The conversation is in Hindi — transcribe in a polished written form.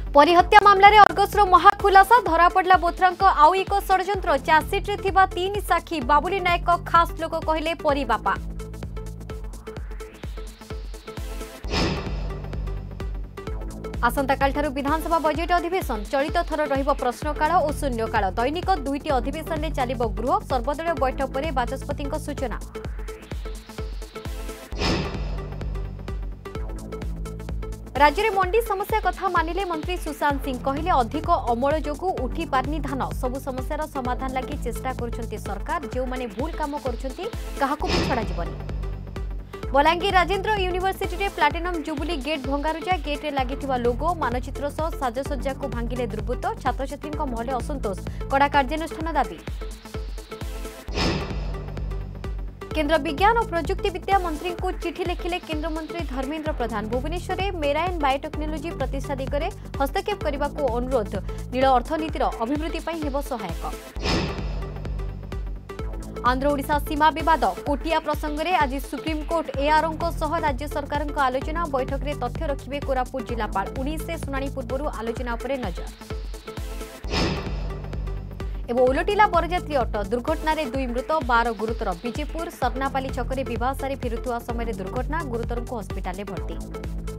परी हत्या मामला रे अर्गसर महाखुलासा धरा पड़ला बोथरा आउ एक षड्यंत्र चार्जसीट रे थिबा 3 साक्षी बाबुली नायक खास लोक कहले परी बापा। आसंताकाल ठारू विधानसभा बजेट अधिवेशन चलित थर रहिबो प्रश्नकाल और शून्यकाल दैनिक दुईटी अधिवेशन रे चलिबो गृह सर्वदलीय बैठक पर बाचस्पति सूचना। राज्य में मंडी समस्या कथा मानिले मंत्री सुशांत सिंह कहले अधिक अमल जोगु उठी पारनी धान सबु समस्यार समाधान लगी चेष्टा करुछंती सरकार जो माने भूल काम करुछंती काहाकु भी छड़ा जीवनी। बलांगीर राजेंद्र यूनिवर्सिटी रे प्लाटिनम जुबली गेट भंगारुजा गेट रे लागिथिबा लोगो मानचित्र सह साजसज्जा को भांगिले दुर्बृत्त छात्र छात्री महले असंतोष कड़ा कार्यानुष्ठान दाबी। केंद्र विज्ञान और प्रजुक्ति विद्या मंत्री को चिठी लिखिले केंद्र मंत्री धर्मेंद्र प्रधान भुवनेश्वर में मेराइन बायोटेक्नोलोजी प्रतिष्ठा दिगरे हस्तक्षेप करने को अनुरोध नील अर्थनीतिर अभिवृद्धि पर हेब सहायक। आंध्र ओडिशा सीमा विवाद कोटिया प्रसंग में आज सुप्रीमकोर्ट एआरओ सह राज्य सरकार आलोचना बैठक में तथ्य रखिबे कोरापुट जिलापाल 19 शुणाणी पूर्व आलोचना पर नजर। एवं उलटिला बरजात्री अटो दुर्घटना रे 2 मृत 12 गुरुतर विजेपुर सरनापाली छकरे विवाह सारी फेरुवा समय दुर्घटना गुरुतर को हस्पिटाल भर्ती।